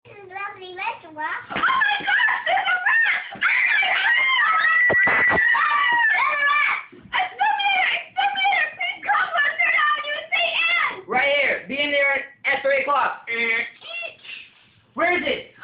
This is a lovely restaurant. Oh my gosh, there's a rat! Oh my God! There's a rat! Exterminator! Please come, let's turn on you and say Ann! Right here. Be in there at 3 o'clock. Where is it?